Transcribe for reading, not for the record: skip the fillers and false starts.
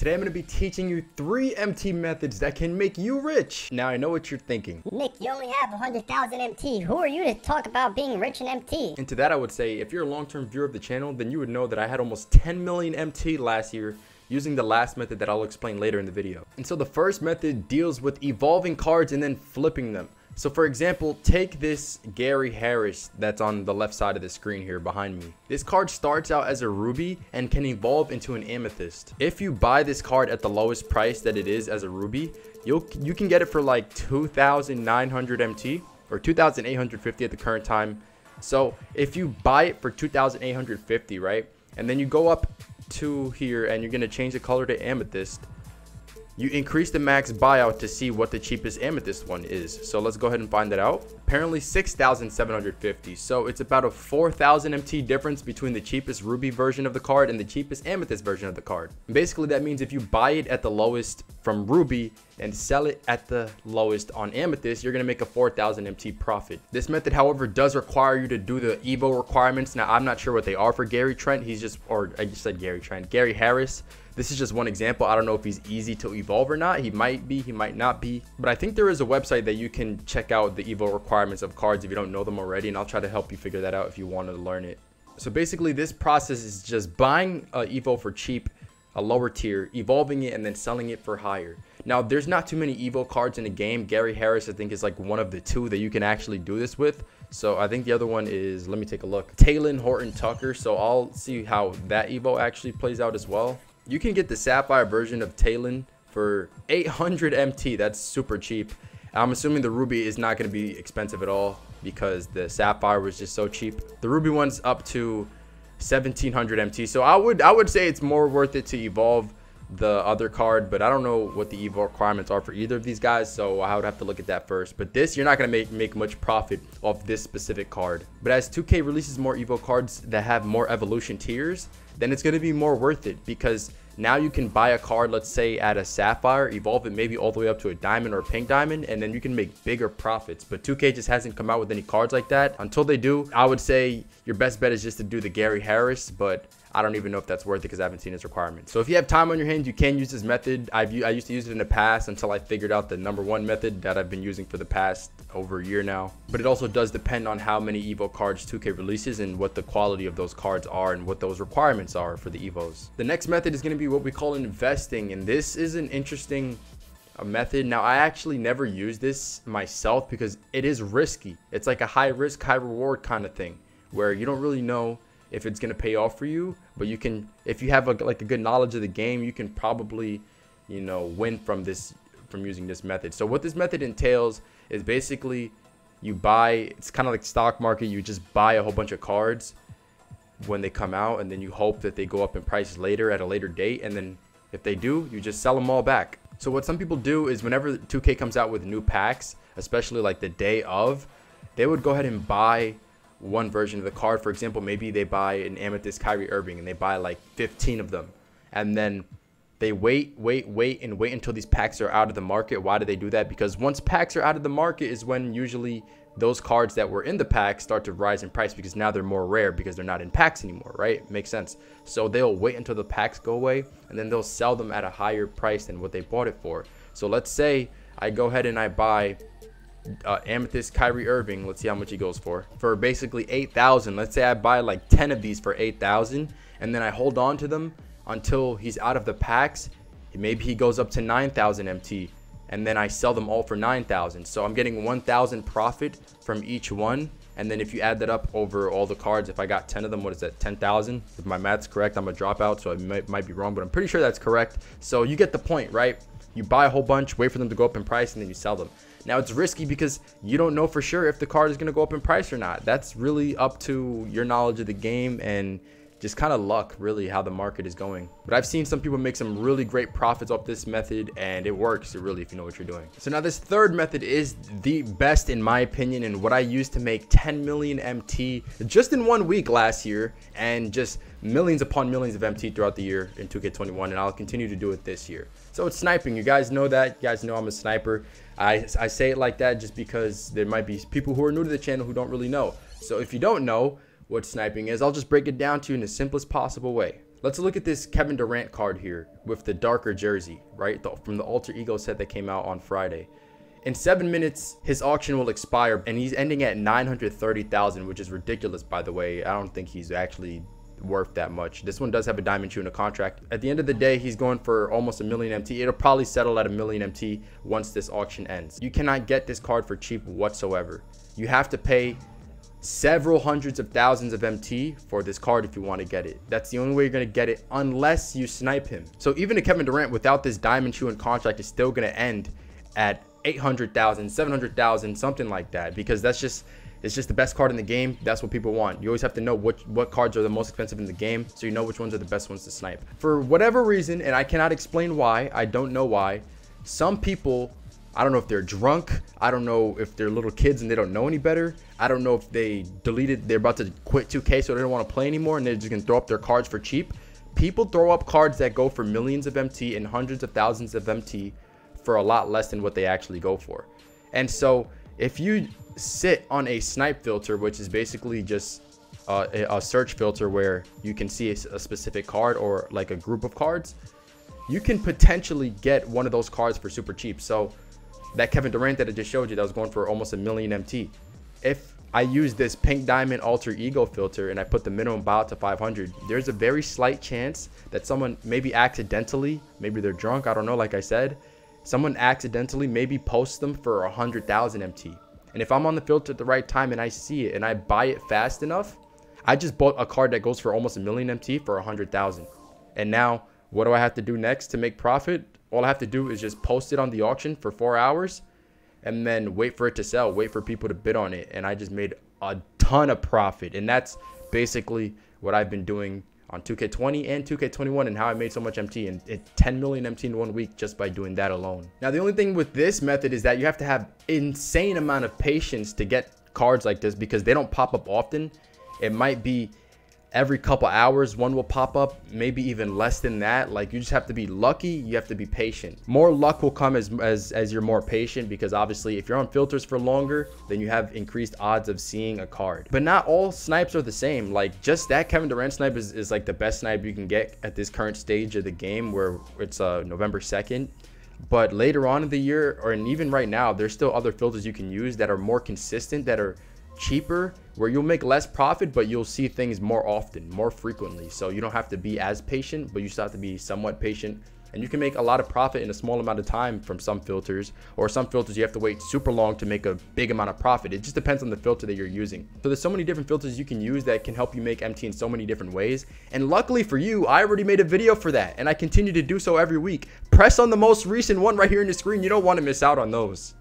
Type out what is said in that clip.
Today I'm going to be teaching you 3 MT methods that can make you rich. Now I know what you're thinking. Nick, you only have 100,000 MT. Who are you to talk about being rich in MT? And to that I would say, if you're a long-term viewer of the channel, then you would know that I had almost 10 million MT last year using the last method that I'll explain later in the video. And so the first method deals with evolving cards and then flipping them. So for example, take this Gary Harris that's on the left side of the screen here behind me. This card starts out as a ruby and can evolve into an amethyst. If you buy this card at the lowest price that it is as a ruby, you can get it for like 2,900 MT or 2,850 at the current time. So if you buy it for 2,850, right, and then you go up to here and you're going to change the color to amethyst, you increase the max buyout to see what the cheapest amethyst one is. So let's go ahead and find that out. Apparently 6,750. So it's about a 4,000 MT difference between the cheapest ruby version of the card and the cheapest amethyst version of the card. And basically that means if you buy it at the lowest from ruby and sell it at the lowest on amethyst, you're going to make a 4,000 MT profit. This method, however, does require you to do the Evo requirements. Now I'm not sure what they are for Gary Trent. I just said Gary Trent. Gary Harris. This is just one example. I don't know if he's easy to evolve or not. He might be, he might not be. But I think there is a website that you can check out the Evo requirements of cards if you don't know them already. And I'll try to help you figure that out if you want to learn it. So basically this process is just buying a Evo for cheap, a lower tier, evolving it, and then selling it for higher. Now there's not too many Evo cards in the game. Gary Harris I think is like one of the 2 that you can actually do this with. So I think the other one is, let me take a look, Talon Horton Tucker. So I'll see how that Evo actually plays out as well. You can get the Sapphire version of Talon for 800 MT. That's super cheap. I'm assuming the Ruby is not going to be expensive at all because the Sapphire was just so cheap. The Ruby one's up to 1700 MT. So I would say it's more worth it to evolve the other card, but I don't know what the Evo requirements are for either of these guys, so I would have to look at that first. But this, you're not going to make much profit off this specific card. But as 2K releases more Evo cards that have more evolution tiers, then it's going to be more worth it, because now you can buy a card, let's say at a Sapphire, evolve it maybe all the way up to a Diamond or a Pink Diamond, and then you can make bigger profits. But 2K just hasn't come out with any cards like that. Until they do, I would say your best bet is just to do the Gary Harris, but I don't even know if that's worth it because I haven't seen its requirements. So if you have time on your hands, you can use this method. I used to use it in the past until I figured out the #1 method that I've been using for the past over a year now. But it also does depend on how many Evo cards 2K releases and what the quality of those cards are and what those requirements are for the Evos. The next method is going to be what we call investing, and this is an interesting method. Now I actually never use this myself because it is risky. It's like a high risk, high reward kind of thing where you don't really know if it's going to pay off for you, but you can, if you have a good knowledge of the game, you can probably, you know, win from using this method. So what this method entails is basically you buy, it's kind of like stock market, you just buy a whole bunch of cards when they come out, and then you hope that they go up in price later at a later date, and then if they do, you just sell them all back. So what some people do is whenever 2K comes out with new packs, especially like the day of, they would go ahead and buy one version of the card. For example, maybe they buy an Amethyst Kyrie Irving and they buy like 15 of them, and then they wait until these packs are out of the market. Why do they do that? Because once packs are out of the market is when usually those cards that were in the pack start to rise in price, because now they're more rare because they're not in packs anymore, right? Makes sense. So they'll wait until the packs go away, and then they'll sell them at a higher price than what they bought it for. So let's say I go ahead and I buy Amethyst Kyrie Irving. Let's see how much he goes for basically 8,000. Let's say I buy like 10 of these for 8,000, and then I hold on to them until he's out of the packs. Maybe he goes up to 9,000 MT, and then I sell them all for 9,000. So I'm getting 1,000 profit from each one. And then if you add that up over all the cards, if I got 10 of them, what is that, 10,000? If my math's correct, I'm a dropout, so it might be wrong, but I'm pretty sure that's correct. So you get the point, right? You buy a whole bunch, wait for them to go up in price, and then you sell them. Now it's risky because you don't know for sure if the card is going to go up in price or not. That's really up to your knowledge of the game and just kind of luck, really, how the market is going. But I've seen some people make some really great profits off this method, and it works really if you know what you're doing. So now this third method is the best in my opinion, and what I used to make 10 million MT just in 1 week last year, and just millions upon millions of MT throughout the year in 2K21, and I'll continue to do it this year. So it's sniping. You guys know that. You guys know I'm a sniper. I say it like that just because there might be people who are new to the channel who don't really know. So if you don't know what sniping is, I'll just break it down to you in the simplest possible way. Let's look at this Kevin Durant card here with the darker jersey, right? From the Alter Ego set that came out on Friday. In 7 minutes, his auction will expire, and he's ending at 930,000, which is ridiculous, by the way. I don't think he's actually worth that much. This one does have a diamond shoe in a contract. At the end of the day, he's going for almost a million MT. It'll probably settle at a million MT once this auction ends. You cannot get this card for cheap whatsoever. You have to pay several hundreds of thousands of MT for this card if you want to get it. That's the only way you're going to get it unless you snipe him. So even a Kevin Durant without this diamond shoe and contract is still going to end at 800,000, 700,000, something like that, because it's just the best card in the game. That's what people want. You always have to know what cards are the most expensive in the game, so you know which ones are the best ones to snipe. For whatever reason, and I cannot explain why, I don't know why, some people, I don't know if they're drunk, I don't know if they're little kids and they don't know any better, I don't know if they're about to quit 2K so they don't want to play anymore and they're just gonna throw up their cards for cheap. People throw up cards that go for millions of MT and hundreds of thousands of MT for a lot less than what they actually go for. And so if you sit on a snipe filter, which is basically just a search filter where you can see a specific card or like a group of cards, you can potentially get one of those cards for super cheap. So that Kevin Durant that I just showed you that was going for almost a million MT, if I use this pink diamond alter ego filter and I put the minimum buyout to 500, there's a very slight chance that someone maybe accidentally, maybe they're drunk, I don't know, like I said, someone accidentally maybe posts them for 100,000 MT. And if I'm on the filter at the right time and I see it and I buy it fast enough, I just bought a card that goes for almost a million MT for 100,000. And now what do I have to do next to make profit? All I have to do is just post it on the auction for 4 hours and then wait for it to sell, wait for people to bid on it. And I just made a ton of profit. And that's basically what I've been doing on 2K20 and 2K21 and how I made so much MT and 10 million MT in 1 week just by doing that alone. Now, the only thing with this method is that you have to have insane amount of patience to get cards like this because they don't pop up often. It might be every couple hours one will pop up, maybe even less than that. Like, you just have to be lucky, you have to be patient. More luck will come as you're more patient, because obviously if you're on filters for longer, then you have increased odds of seeing a card. But not all snipes are the same. Like, just that Kevin Durant snipe is like the best snipe you can get at this current stage of the game, where it's November 2nd. But later on in the year, and even right now, there's still other filters you can use that are more consistent, that are cheaper, where you'll make less profit, but you'll see things more often, more frequently. So you don't have to be as patient, but you still have to be somewhat patient. And you can make a lot of profit in a small amount of time from some filters, or some filters you have to wait super long to make a big amount of profit. It just depends on the filter that you're using. So there's so many different filters you can use that can help you make MT in so many different ways. And luckily for you, I already made a video for that, and I continue to do so every week. Press on the most recent one right here on the screen. You don't want to miss out on those.